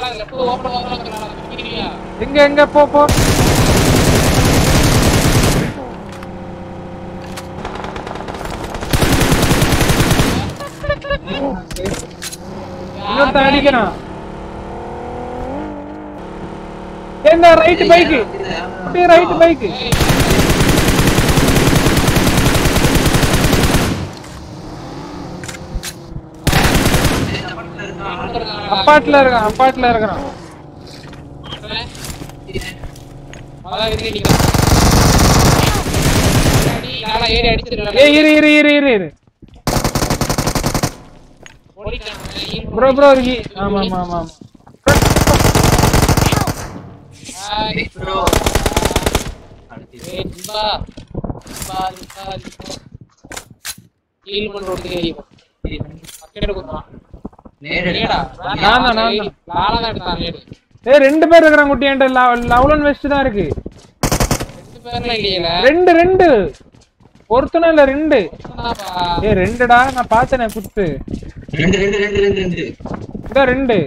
எங்க எங்க போ போ. இன்னொருத்தன் அடிக்கிறான். என்ன ரைட் பைக்கு, அப்படியே ரைட் பைக்கு. அப்பாட்ல இருக்கான், அப்பாட்ல இருக்கிறான். இரு இரு இரு இரு இரு ப்ரோ ப்ரோ. ஆமா ஆமா ஆமா. ரெண்டு பேர் இருக்கிறாங்க குட்டி. என்கிட்ட லவ்லன் வெஸ்ட் தான் இருக்கு. ரெண்டு ரெண்டு ஒருத்தனும் இல்ல, ரெண்டு. ரெண்டுடா, நான் பார்த்தேனே குத்து. ரெண்டு